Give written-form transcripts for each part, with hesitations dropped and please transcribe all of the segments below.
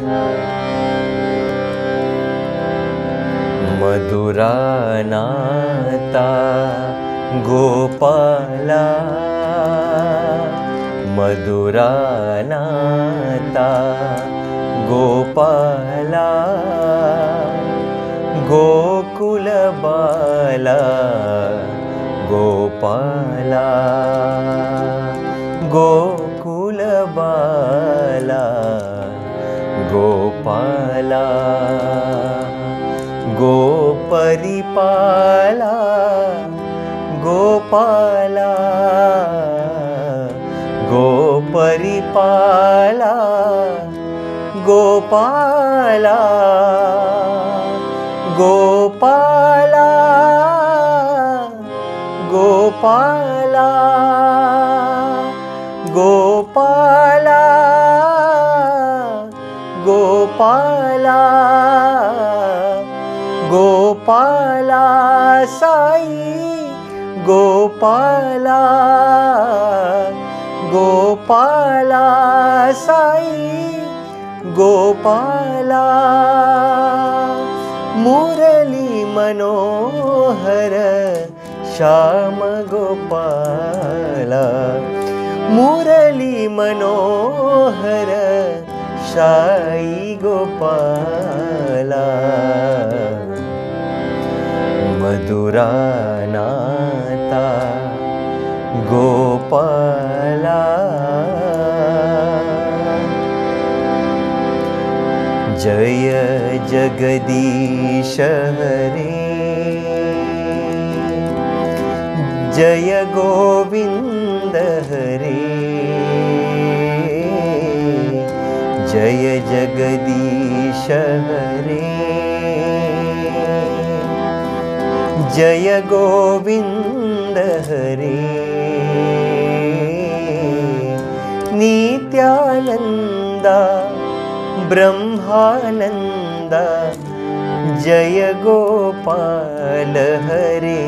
मधुरानाता गोपाला, मधुरानाता गोपाला, गोकुलबाला गोपाला, गोकुलबाला गोपाला, गोपरिपाला गोपाला, गोपरिपाला गोपाला, गोपाला गोपाला, गोपाला गोपाला, गोपाला साई गोपाला, गोपाला साई गोपाला, मुरली मनोहर श्याम गोपाला, मुरली मनोहर साई गोपाला, मधुरानाता गोपाला। जय जगदीश हरे, जय गोविंद हरे, जय जगदीश हरे, जय गोविंद हरे, नित्यानंदा ब्रह्मानंदा, जय गोपाल हरे,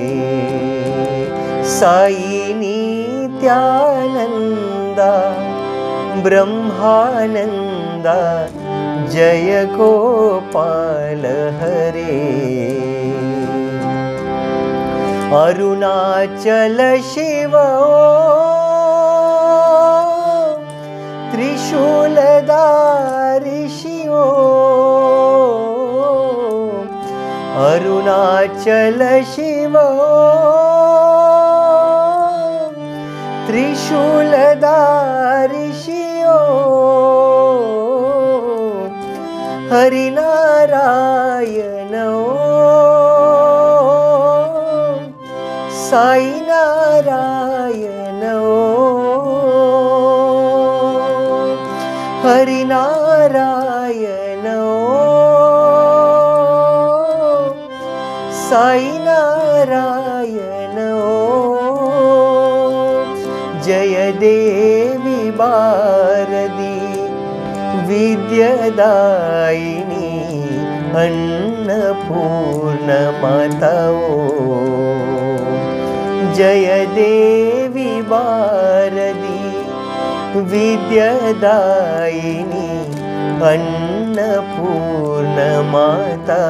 साई नित्यानंदा ब्रह्मानंदा, जय गोपाल हरे, अरुणाचल शिव त्रिशूलधारी शिव, अरुणाचल शिव त्रिशूलधारी शिव, हरिनारायण साई नारायण हरिनारायण साई नारायण, जय देवी भारती विद्यादायिनी अन्नपूर्ण माता, जय देवी भारती विद्यादायिनी अन्नपूर्ण माता,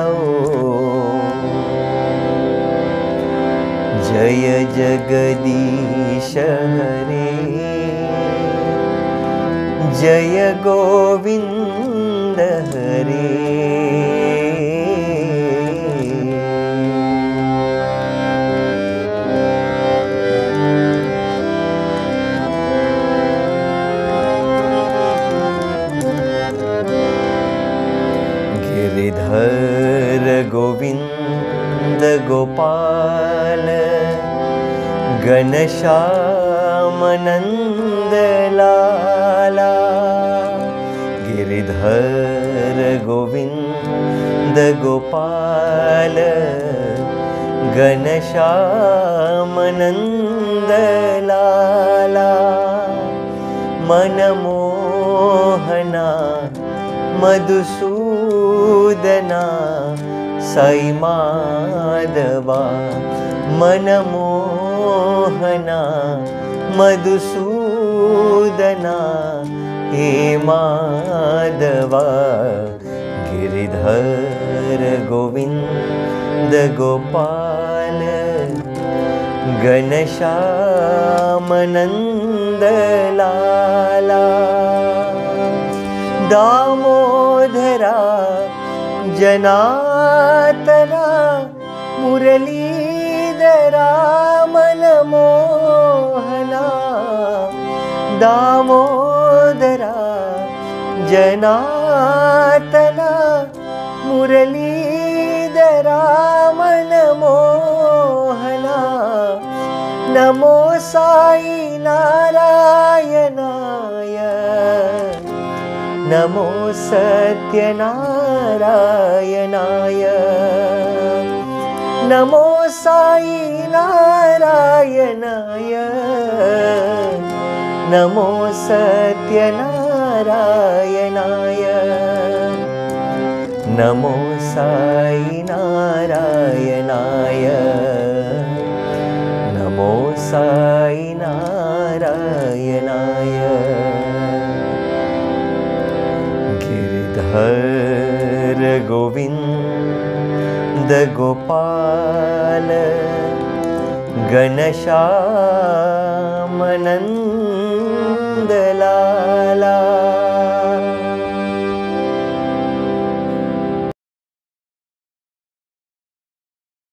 जय जगदीश हरे, जय गोविंद हरे, गिरिधर गोविंद गोपाल, घनश्याम नंद लाला, गिरिधर गोविंद गोपाल, घनश्याम नंद लाला, मनमोहना मधुसूदना साई माधवा, मनमोहना मधुसूदना हे माधवा, गोपाल घनश्यामनन्द लाला दामोदरा जनार्दना मुरलीधरा मनमोहना दामोदरा जनार्दना मुरलीधरा मनमोहना नमो साई नारायणाय नमो सत्यनारायणाय नमो साई नारायणाय नमो सत्यनारायणाय नमो साई नारायणाय नमो साई नारायणाय गिरिधर गोविंद गोपाल घनश्यामनन्द लाला